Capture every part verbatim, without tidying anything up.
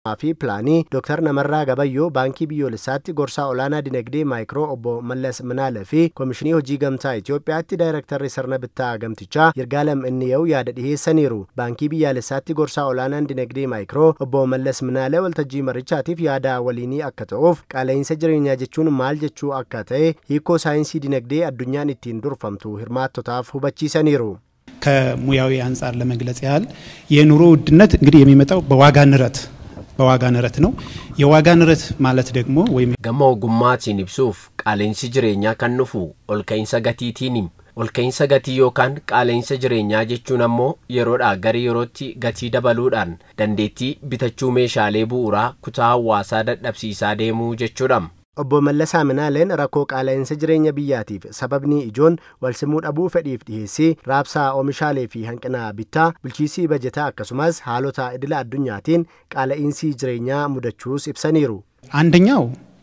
fi Pilaanii Dooktar Namarraa Gabayyoo baankii biyyoolessaatti gorsaa olaanaa dinagdee maayikiroo obbo Mallas Minaalee fi Komishinii Hojii Gamtaa Itoophiyaatti Daayirektarri sirna bittaa gamtichaa Yirgaalem Inniyyew yaada dhiheessaniiru. Baankii biyyaalessaatti gorsaa olaanaan dinagdee maayikiroo obbo Mallas Minaalee waltajjii marichaatiif yaada waliinii akka ta'uuf qaala'insa jireenyaa jechuun maal jechuu akka ta'e hiikoo saayinsii dinagdee addunyaan ittiin durfamtu hirmaattotaaf hubachiisaniiru. ከሙያዊ አንፃር ለመግለጽ ያህል የኑሮ ውድነት እንግዲህ የሚመጣው በዋጋ ንረት በዋጋ ንረት ነው። የዋጋ ንረት ማለት ደግሞ ወይም ገማው ጉማቲን ይብሱፍ ቃሌንሲ ጅሬኛ ከንፉ ኦልከይንሰ ገቲቲኒም ኦልከይንሰ ገቲ ዮካን ቃሌንሰ ጅሬኛ ጀቹን አሞ የሮዳ ገሪ የሮቲ ገቲ ደበሉዳን ደንዴቲ ቢተቹ ሜሻሌ ቡኡራ ኩታ ሐዋሳ ደደብሲሳ ደሙ ጀቹዳም obbo Mallasaa Minaaleen rakkoo qaala'insa jireenya biyyaatiif sababni ijoon walsimuu dhabuu fedhiif dhiheessii raabsaa oomishaalee fi hanqina bittaa bulchiisii bajetaa akkasumas haalota idila addunyaatiin qaala'insi jireenyaa mudachuus ibsaniiru. አንደኛው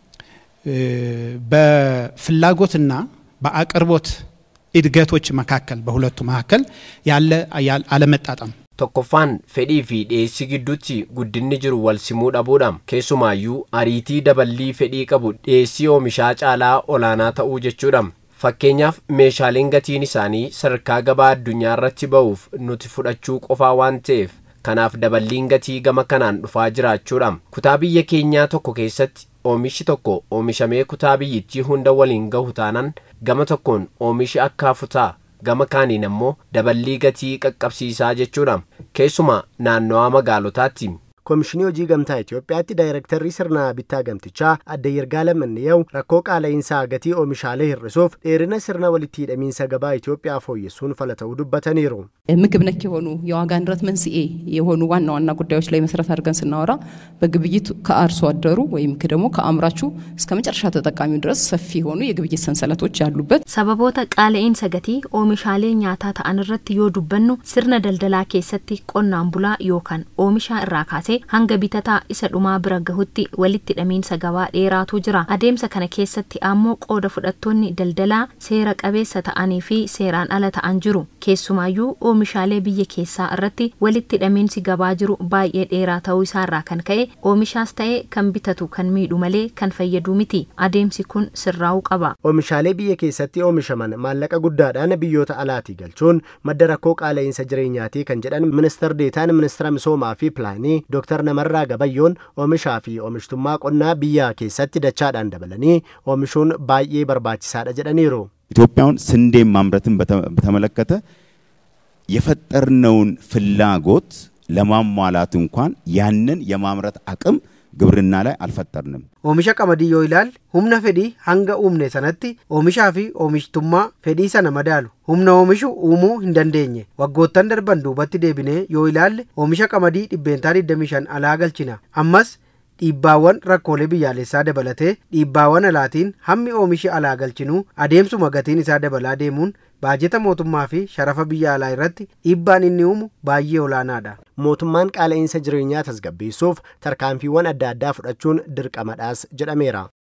በፍላጎትና በአቅርቦት እድገቶች መካከል በሁለቱ መካከል ያለ አለመጣጣም tokkoffaan fedhii fi dhiyeessii gidduutti guddinni jiru wal simuu dhabuudhaan keessumaayyuu ariitii daballii fedhii qabu dhiyeessii oomishaa caalaa olaanaa ta'uu jechuudhaan fakkeenyaaf meeshaaleen gatiin isaanii sadarkaa gabaa addunyaa irratti ba'uuf nuti fudhachuu qofaa waan ta'eef kanaaf daballiin gatii gama kanaan dhufaa jiraachuudhaan kutaa biyya keenyaa tokko keessatti oomishi tokko oomishamee kutaa biyyittii hunda waliin gahu taanaan gama tokkoon oomishi akka hafutaa gama kaaniin ammoo daballii gatii qaqqabsiisaa jechuudha keessuma naannoo magaalotaatti. Komishinii Hojii Gamtaa Itoophiyaatti Daayirektarri sirna bittaa gamtichaa adde Yirgaalem Inniyyew rakkoo qaala'insaa gatii oomishaalee hir'isuuf dheerina sirna walitti hidhamiinsa gabaa Itoophiyaa fooyyessuun fala ta'uu dubbataniiru. ምግብ ነክ የሆኑ የዋጋ ንረት መንስኤ የሆኑ ዋና ዋና ጉዳዮች ላይ መሰረት አድርገን ስናወራ በግብይት ከአርሶ አደሩ ወይም ከደሞ ከአምራቹ እስከ መጨረሻ ተጠቃሚው ድረስ ሰፊ ሆኑ የግብይት ሰንሰለቶች ያሉበት ሰበቦታ ቃለኢንሰ ገቲ ኦሚሻሌ ኛታ ተአንረት ይወዱበኑ ስርነ ደልደላ ኬሰቲ ቆናን ቡላ ዮካን ኦሚሻ እራካሴ hanga bitata isa dhuma bira gahutti walitti hidhamiinsa gabaa dheeraatu jira. Adeemsa kana keessatti ammoo qooda fudhattoonni daldalaa seera qabeessa ta'anii fi seeraan ala ta'an jiru. Keessumaayyuu oomishaalee biyya keessaa irratti walitti hidhamiinsi gabaa jiru baay'ee dheeraa ta'uu isaarraa kan ka'e oomishaas ta'e kan bitatu kan miidhu malee kan fayyadu miti. Adeemsi kun sirraa'uu qaba. Oomishaalee biyya keessatti oomishaman maallaqa guddaadhaan biyyoota alaatii galchuun madda rakkoo qaala'insa jireenyaatii kan jedhan ministeer deetaan ministeera misoomaa fi pilaanii Dooktar Namarraa Gabayyoon oomishaa fi oomishtummaa qonnaa biyya keessatti dachaadhaan dabalanii oomishuun baay'ee barbaachisaadha jedhaniiru. ኢትዮጵያውን ስንዴ ማምረትን በተመለከተ የፈጠርነውን ፍላጎት ለማሟላት እንኳን ያንን የማምረት አቅም ግብርና ላይ አልፈጠርንም። oomisha qamadii yoo ilaal humna fedhii hanga uumne sanatti oomishaa fi oomishtummaa fedhii sana madaalu humna oomishu uumuu hin dandeenye. Waggoottan darban duubatti deebinee yoo ilaalle oomisha qamadii dhibbeentaa digdamii shan alaa galchina. Ammas dhiibbaawwan rakkoolee biyyaalessaa dabalatee dhiibbaawwan alaatiin hammi oomishi alaa galchinuu adeemsuma gatiin isaa dabalaa deemuun baajeta mootummaa fi sharafa biyya alaa irratti dhiibbaan inni uumu baay'ee olaanaadha. Mootummaan qaala'insa jireenyaa tasgabbeessuuf tarkaanfiiwwan adda addaa fudhachuun dirqamadhaas jedhameera.